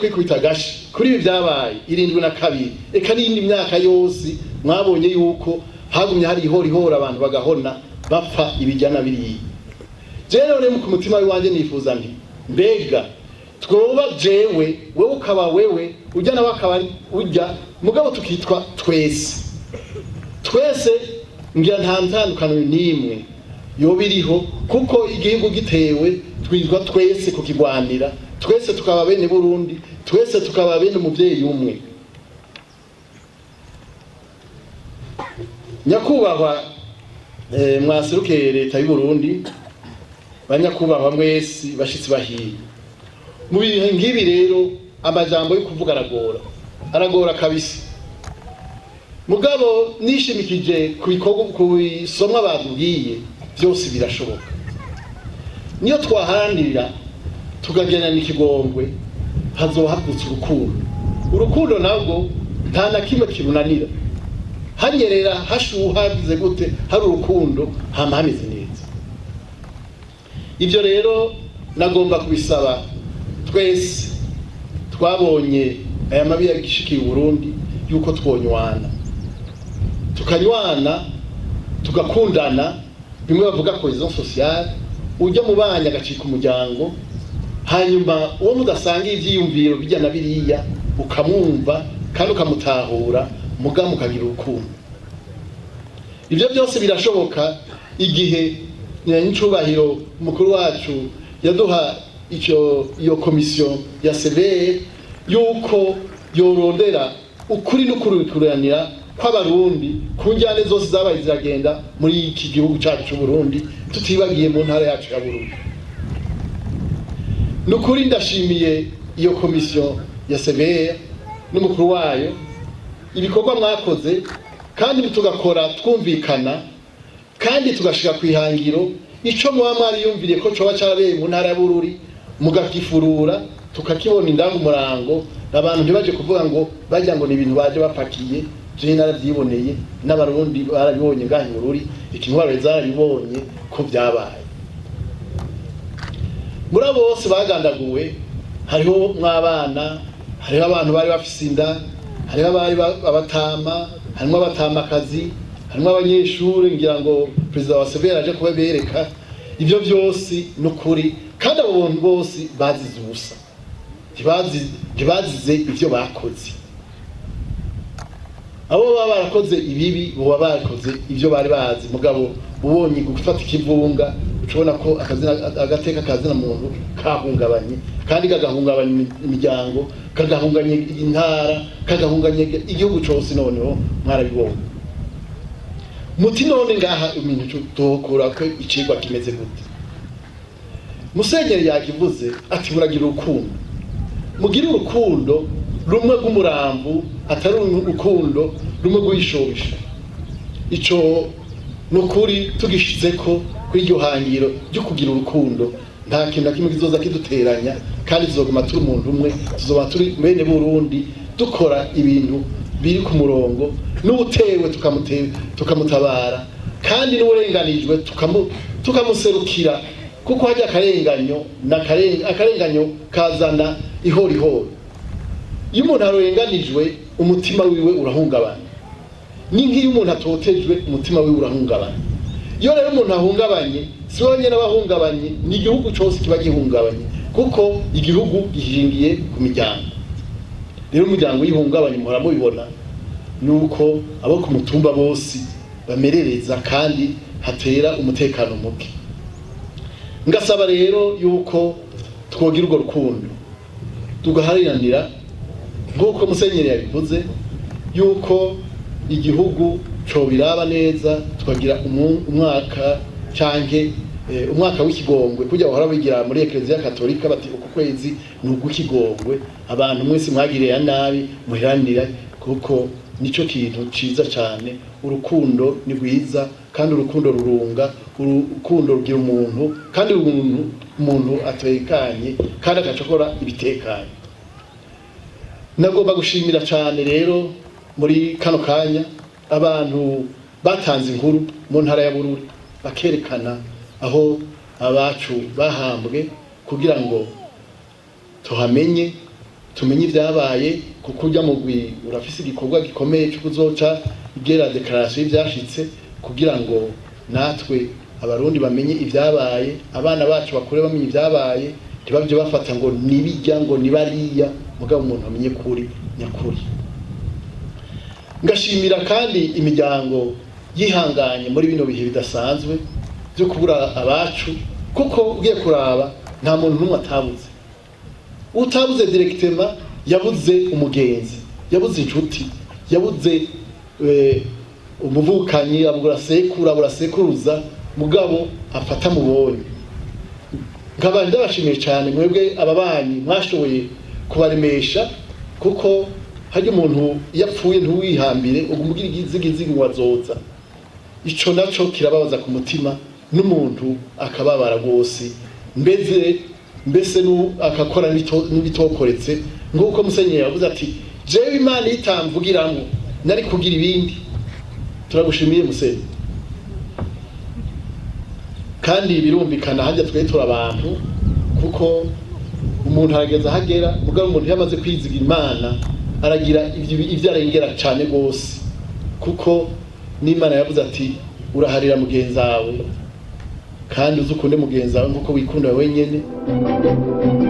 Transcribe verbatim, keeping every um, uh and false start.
kwikubita gashi kuri ibi byabaye irindwi na kabiri eka n'indi myaka yose mwabonye yuko hagumye hari ihora ihora abantu bagahona bapfa ibijyana biriye. Rero rero ku mutima wanje nifuza nti mbega twoba jewe wewe ukaba wewe ujya nawe akaba ujya mugabo tukitwa twese twese ngira nta ntandukano n'imwe yobiriho kuko igihugu gitewe twitwa twese kukigwanira twese tukaba bene Burundi twese tukaba bene umuvyeyi umwe. Nyakubahwa eh, mwasiruke leta y'u Burundi banyakubahwa mwese bashitsi bahiye mu bihe ngibi rero amajambo yo kuvuga aragora aragora kabisa mugabo nishimikije kubikorwa kubisomwa babwiye byose birashoboka niyo twaharanira tukagenana ikigongwe hazohagutse urukundo urukundo nabwo nta na kimwe kirunanira hanyerera hashuha bize gute hari urukundo hama hameze neza. Ivyo rero nagomba kubisaba twese twabonye aya mabi yagishikiye Burundi yuko twonywana tukanywana tugakundana bimwe bavuga cohesion sociale ujya mu banya agacika umuryango hanyuma uwo mudasanga ivyiyumviro bijya na biriya ukamwumva kandi ukamutahura muga mukagira urukundo. Ivyo byose birashoboka igihe nyincubahiro mukuru wacu yaduha icyo iyo komisiyo ya severe yuko yorondera ukuri n'ukurukuranira kw'abarundi ku njyane zose zabaye ziragenda muri iki gihugu cyacu cy'u Burundi tutibagiye mu ntara yacu ya Burundi. Nukuri ndashimiye iyo komisiyo ya severe n'umukuru wayo ibikorwa mwakoze kandi tugakora twumvikana kandi tugashika kwihangiro ico muba mwari yumviriye ko coba carabeye mu ntara ya Bururi mugakifurura tukakibona indangu murango abantu ntibaje kuvuga ngo bajya ngo ni ibintu baje bapakiye je naravyiboneye n'abarundi barabibonye ngahi Bururi ikintwaro zarabibonye ko byabaye. Muri abo bose bagandaguwe hariho mwabana hariho abantu bari bafise inda hariho abari abatama harimo abatamakazi harimo abanyeshuri ngira ngo president wa severe aje kubabereka ivyo byose nukuri kandi abo bontu bose bazize ubusa ntibazi ntibazize ivyo bakoze abo baba barakoze ibibi bo bakoze ivyo bari bazi mugabo ubonye gufata ikivunga ucubona ko akazina agateka kazina muntu kahungabanye kandi kagahungabanya imiryango kagahunganye intara kagahunganye igihugu cyose noneho mwarabibonye muti none ngaha ibintu tokora ko icigwa kimeze gute. Musenyeri yakivuze ati muragira urukundo mugira urukundo rumwe rw'umurambu atari urukundo rumwe rw'ishobisha ico nukuri tugishize ko kw'iryo hangiro ryo kugira urukundo nta kintu na kimwe kizoza kiduteranya kandi tuzoguma turi umuntu umwe tuzoba turi bene Burundi dukora ibintu biri ku murongo n'utewe tukamutera tukamutabara kandi n'uburenganijwe tukamu tukamuserukira kuko hajya akarenganyo na akarenganyo kazana ihori hori. Iyo umuntu arenganijwe umutima wiwe urahungabana ni nk'iyo umuntu atotejwe umutima wiwe urahungabana. Iyo rero umuntu ahungabanye si wonyene abahungabanye ni igihugu cyose kiba gihungabanye kuko igihugu gihingiye ku miryango. Rero umuryango yihungabanye muhora mubibona nuko abo ku mutumba bose bamerereza kandi hatera umutekano muke. Ngasaba rero yuko twogira urwo rukundo tugahariranira nk'uko musenyeri yabivuze yuko igihugu cyo biraba neza tukagira umwaka canke umwaka w'ikigongwe kujya bahora bigira muri Eklezia Katolika bati uko kwezi n'ugukigongwe abantu mwese mwagiriye nabi muhiranira kuko nico kintu ciza cyane. Urukundo ni rwiza kandi urukundo rurunga urukundo rugira umuntu kandi umuntu umuntu atekanye kandi agacokora ibitekanye. Nagomba gushimira cyane rero muri kano kanya abantu batanze inkuru mu ntara ya Bururi bakerekana aho abacu bahambwe kugira ngo tuhamenye tumenye ibyabaye kuko urya mugwi urafise igikorwa gikomeye cyo kuzoca igera declaration y'ivyashitse kugira ngo natwe abarundi bamenye ibyabaye abana bacu bakure bamenye ibyabaye ntibabyo bafata ngo nibijya ngo nibariya mugabo umuntu amenye kuri nyakuri. Ngashimira kandi imiryango yihanganye muri bino bihe bidasanzwe byo kubura abacu kuko ugiye kuraba nta muntu n'umwe atabuze. Utabuze directement yabuze umugenzi, yabuze inshuti, yabuze eh, umuvukanyi, abura sekura, abura sekuruza mugabo afata mubonye. Nkaba ndabashimiye cyane mwebwe ababanyi mwashoboye kubaremesha kuko hari umuntu yapfuye ntuwihambire ugumugira igizigizigi wazoza. Ico naco kirababaza ku mutima n'umuntu akababara gose mbeze mbese nu akakora n'ibitokoretse nguko Musenyeri yavuze ati jewe Imana itamvugiramwo nari kugira ibindi. Turagushimiye Musenyeri. Kandi birumvikana hajya twe tura abantu kuko umuntu arageza hagera mugabo umuntu yamaze kwizigira Imana aragira ivyo arengera cyane gose kuko n'Imana yavuze ati uraharira mugenzi wawe kandi uzukunde mugenzi wawe nkuko wikunda wenyene.